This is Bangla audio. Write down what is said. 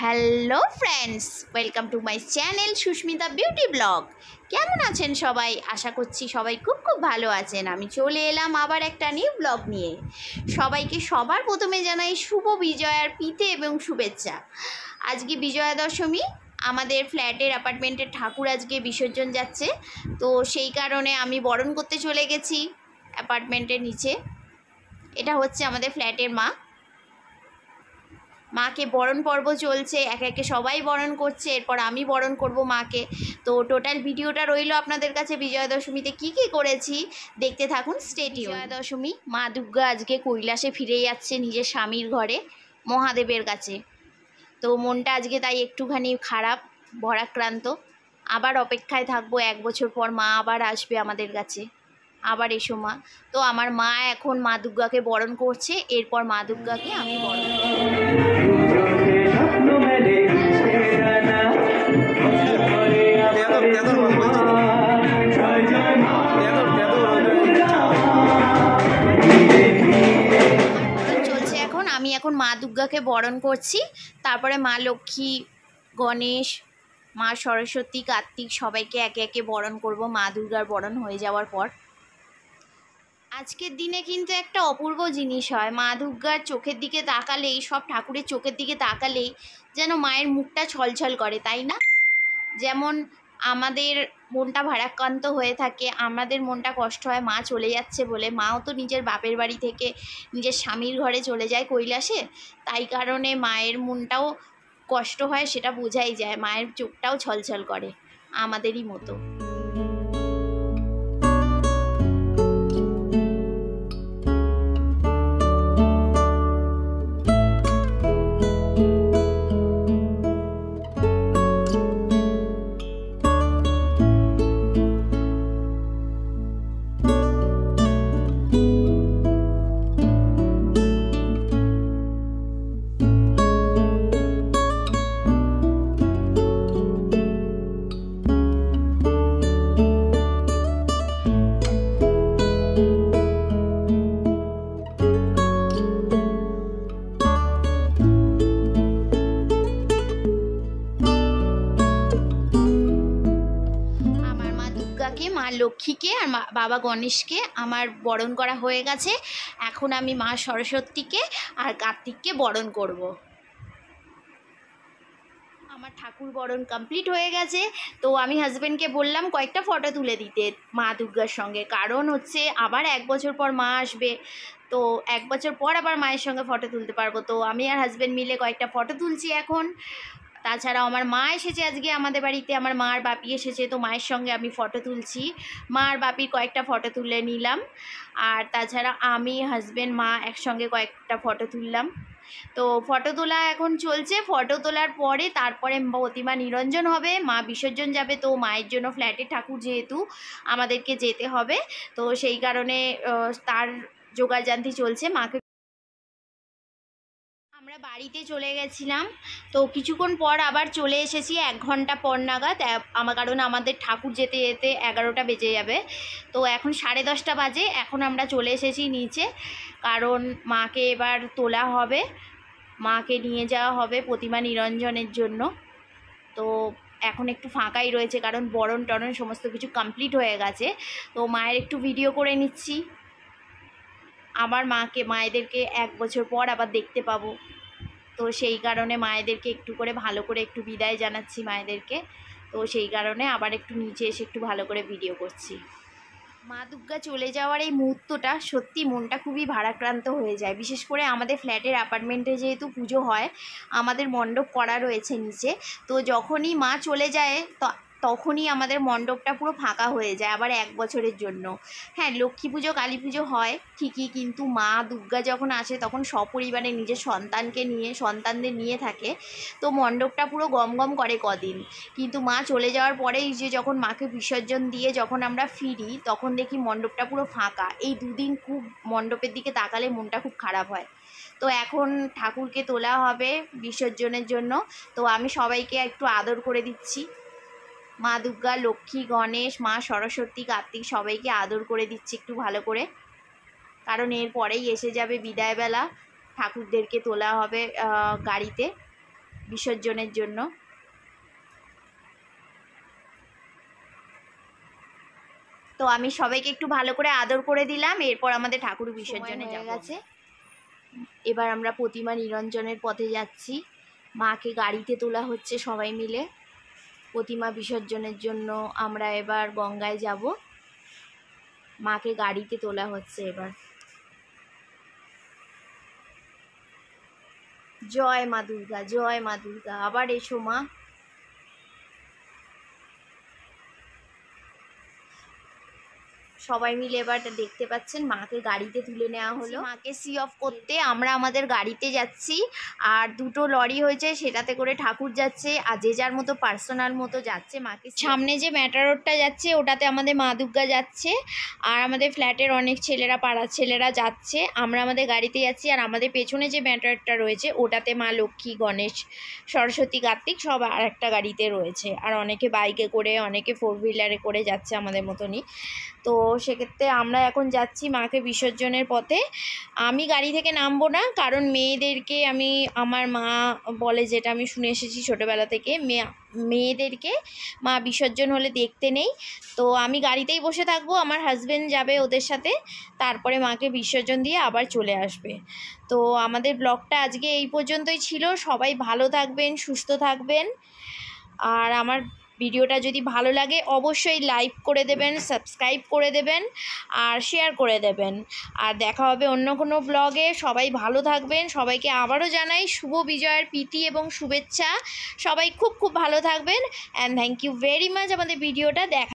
Hello friends, welcome to my channel Susmita beauty blog. কেমন আছেন সবাই? আশা করছি সবাই খুব ভালো আছেন। আমি চলে এলাম আবার একটা নিউ ব্লগ নিয়ে। সবাইকে সবার প্রথমে জানাই শুভ বিজয়ার প্রীতি এবং শুভেচ্ছা। আজকে বিজয়া দশমী, আমাদের ফ্ল্যাটের অ্যাপার্টমেন্টের ঠাকুর আজকে বিসর্জন যাচ্ছে, তো সেই কারণে আমি বরণ করতে চলে গেছি অ্যাপার্টমেন্টের নিচে। এটা হচ্ছে আমাদের ফ্ল্যাটের মাকে বরণ পর্ব চলছে, একে একে সবাই বরণ করছে, এরপর আমি বরণ করব মাকে। তো টোটাল ভিডিওটা রইল আপনাদের কাছে বিজয়া দশমীতে কী কী করেছি দেখতে থাকুন, স্টে টিউন। বিজয়া দশমী, মা দুর্গা আজকে কৈলাসে ফিরে যাচ্ছে নিজের স্বামীর ঘরে, মহাদেবের কাছে। তো মনটা আজকে তাই একটুখানি খারাপ, ভরাক্রান্ত। আবার অপেক্ষায় থাকবো, 1 বছর পর মা আবার আসবে আমাদের কাছে, আবার এসো মা। তো আমার মা এখন মা দুর্গাকে বরণ করছে, এরপর মা দুর্গাকে আমি বরণ চলছে। আমি এখন মা দুর্গাকে বরণ করছি, তারপরে মা লক্ষ্মী, গণেশ, মা সরস্বতী, কার্তিক সবাইকে একে একে বরণ করব মা দুর্গার বরণ হয়ে যাওয়ার পর। আজকের দিনে কিন্তু একটা অপূর্ব জিনিস হয়, মা দুর্গার চোখের দিকে তাকালেই, সব ঠাকুরের চোখের দিকে তাকালেই যেন মায়ের মুখটা ছলছল করে, তাই না? যেমন আমাদের মনটা ভারাক্রান্ত হয়ে থাকে, আমাদের মনটা কষ্ট হয় মা চলে যাচ্ছে বলে। মাও তো নিজের বাপের বাড়ি থেকে নিজের স্বামীর ঘরে চলে যায় কৈলাসে, তাই কারণে মায়ের মনটাও কষ্ট হয়, সেটা বোঝাই যায়। মায়ের চোখটাও ছলছল করে আমাদেরই মতো। মা লক্ষ্মীকে আর বাবা গণেশকে আমার বরণ করা হয়ে গেছে। এখন আমি মা সরস্বতীকে আর কার্তিককে বরণ করব। আমার ঠাকুর বরণ কমপ্লিট হয়ে গেছে। তো আমি হাজব্যান্ডকে বললাম কয়েকটা ফটো তুলে দিতে মা দুর্গার সঙ্গে, কারণ হচ্ছে আবার 1 বছর পর মা আসবে, তো 1 বছর পর আবার মায়ের সঙ্গে ফটো তুলতে পারবো। তো আমি আর হাজব্যান্ড মিলে কয়েকটা ফটো তুলছি এখন। তাছাড়াও আমার মা এসেছে আজকে আমাদের বাড়িতে, আমার মা আর বাপি এসেছে, তো মায়ের সঙ্গে আমি ফটো তুলছি। মা আর বাপির কয়েকটা ফটো তুলে নিলাম, আর তাছাড়া আমি, হাজব্যান্ড, মা একসঙ্গে কয়েকটা ফটো তুললাম। তো ফটো তোলা এখন চলছে। ফটো তোলার পরে তারপরে প্রতিমা নিরঞ্জন হবে, মা বিসর্জন যাবে। তো মায়ের জন্য ফ্ল্যাটের ঠাকুর যেহেতু আমাদেরকে যেতে হবে, তো সেই কারণে তার জোগাড়যন্ত্র চলছে। মাকে আমরা বাড়িতে চলে গেছিলাম, তো কিছুক্ষণ পর আবার চলে এসেছি 1 ঘন্টা পর নাগাদ, কারণ আমাদের ঠাকুর যেতে যেতে 11টা বেজে যাবে। তো এখন 10:30 বাজে। এখন আমরা চলে এসেছি নিচে, কারণ মাকে এবার তোলা হবে, মাকে নিয়ে যাওয়া হবে প্রতিমা নিরঞ্জনের জন্য। তো এখন একটু ফাঁকাই রয়েছে, কারণ বরণ টরণ সমস্ত কিছু কমপ্লিট হয়ে গেছে। তো মায়ের একটু ভিডিও করে নিচ্ছি। আমার মায়েদেরকে 1 বছর পর আবার দেখতে পাবো, তো সেই কারণে মায়েদেরকে একটু করে ভালো করে একটু বিদায় জানাচ্ছি মায়েদেরকে। তো সেই কারণে আবার একটু নিচে এসে একটু ভালো করে ভিডিও করছি। মা দুর্গা চলে যাওয়ার এই মুহূর্তটা সত্যি মনটা খুবই ভারাক্রান্ত হয়ে যায়। বিশেষ করে আমাদের ফ্ল্যাটের অ্যাপার্টমেন্টে যেহেতু পুজো হয়, আমাদের মণ্ডপ করা রয়েছে নিচে, তো যখনই মা চলে যায় তখনই আমাদের মণ্ডপটা পুরো ফাঁকা হয়ে যায় আবার 1 বছরের জন্য। হ্যাঁ, লক্ষ্মী পুজো, কালী পুজো হয় ঠিকই, কিন্তু মা দুর্গা যখন আসে তখন সপরিবারে নিজের সন্তানদের নিয়ে থাকে, তো মণ্ডপটা পুরো গমগম করে কদিন। কিন্তু মা চলে যাওয়ার পরেই যখন মাকে বিসর্জন দিয়ে যখন আমরা ফিরি, তখন দেখি মণ্ডপটা পুরো ফাঁকা। এই 2 দিন খুব মণ্ডপের দিকে তাকালে মনটা খুব খারাপ হয়। তো এখন ঠাকুরকে তোলা হবে বিসর্জনের জন্য, তো আমি সবাইকে একটু আদর করে দিচ্ছি। মা দুর্গা, লক্ষ্মী, গণেশ, মা সরস্বতী, কার্তিক সবাইকে আদর করে দিচ্ছি একটু ভালো করে, কারণ এরপরেই এসে যাবে বিদায়বেলা। ঠাকুরদেরকে তোলা হবে গাড়িতে, বিসর্জনের জন্য। তো আমি সবাইকে একটু ভালো করে আদর করে দিলাম, এরপর আমাদের ঠাকুর বিসর্জনে হয়ে গেছে। এবার আমরা প্রতিমা নিরঞ্জনের পথে যাচ্ছি, মাকে গাড়িতে তোলা হচ্ছে সবাই মিলে। প্রতিমা বিসর্জনের জন্য আমরা এবার গঙ্গায় যাব, মাকে গাড়িতে তোলা হচ্ছে এবার। জয় মা দুর্গা, জয় মা দুর্গা, আবার এসো মা। সবাই মিলে এবার দেখতে পাচ্ছেন মাকে গাড়িতে তুলে নেওয়া হলো। মাকে সি অফ করতে আমরা আমাদের গাড়িতে যাচ্ছি, আর দুটো লরি হয়েছে সেটাতে করে ঠাকুর যাচ্ছে, আর যে যার মতো পার্সোনাল মতো যাচ্ছে। মাকে সামনে যে ম্যাটারোডটা যাচ্ছে ওটাতে আমাদের মা দুর্গা যাচ্ছে, আর আমাদের ফ্ল্যাটের অনেক ছেলেরা, পাড়ার ছেলেরা যাচ্ছে। আমরা আমাদের গাড়িতে যাচ্ছি, আর আমাদের পেছনে যে ম্যাটারোডটা রয়েছে ওটাতে মা লক্ষ্মী, গণেশ, সরস্বতী, কার্তিক সব আর একটা গাড়িতে রয়েছে। আর অনেকে বাইকে করে, অনেকে 4 হুইলারে করে যাচ্ছে আমাদের মতনই। তো সেক্ষেত্রে আমরা এখন যাচ্ছি মাকে বিসর্জনের পথে। আমি গাড়ি থেকে নামবো না, কারণ মেয়েদেরকে আমার মা বলে, যেটা আমি শুনে এসেছি ছোটোবেলা থেকে, মেয়েদেরকে মা বিসর্জন হলে দেখতে নেই। তো আমি গাড়িতেই বসে থাকবো, আমার হাজব্যান্ড যাবে ওদের সাথে, তারপরে মাকে বিসর্জন দিয়ে আবার চলে আসবে। তো আমাদের ব্লগটা আজকে এই পর্যন্তই ছিল। সবাই ভালো থাকবেন, সুস্থ থাকবেন, আর আমার ভিডিওটা যদি ভালো লাগে অবশ্যই লাইক করে দেবেন, সাবস্ক্রাইব করে দেবেন, আর শেয়ার করে দেবেন। আর দেখা হবে অন্য কোনো ব্লগে। সবাই ভালো থাকবেন। সবাইকে আবারও জানাই শুভ বিজয়ের প্রীতি এবং শুভেচ্ছা। সবাই খুব খুব ভালো থাকবেন, and thank you very much আমাদের ভিডিওটা দেখা